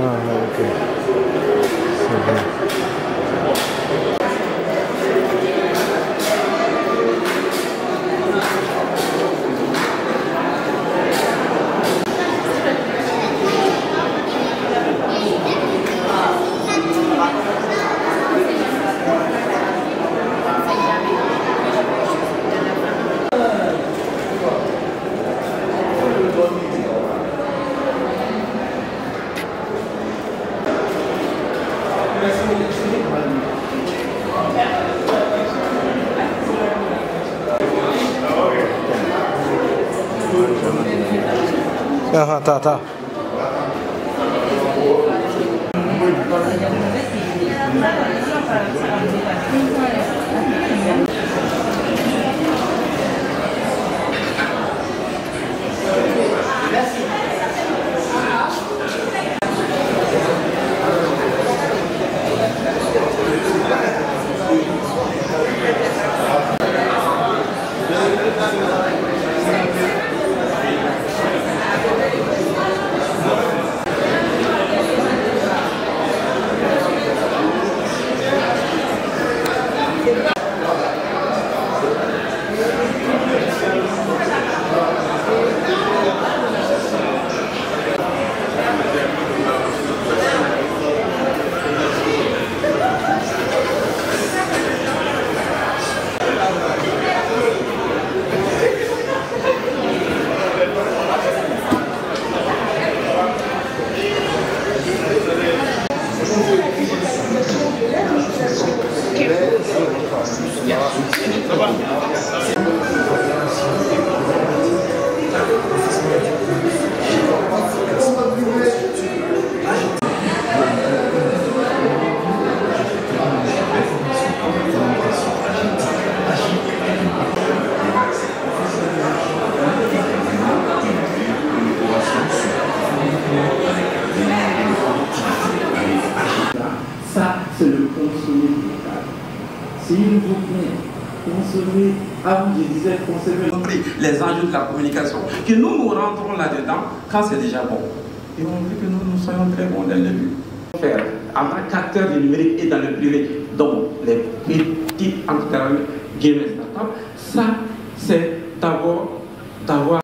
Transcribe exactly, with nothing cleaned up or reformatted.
ok. C'est bien. Ah, tá, tá. Ça, c'est le consommé local. S'il vous plaît, consommer, ah oui, je disais consommer les enjeux de la communication, que nous nous rentrons là-dedans quand c'est déjà bon. Et on veut que nous, nous soyons très bons dès le début. Faire en tant qu'acteur du numérique et dans le privé, donc les petites entreprises, ça, c'est d'abord d'avoir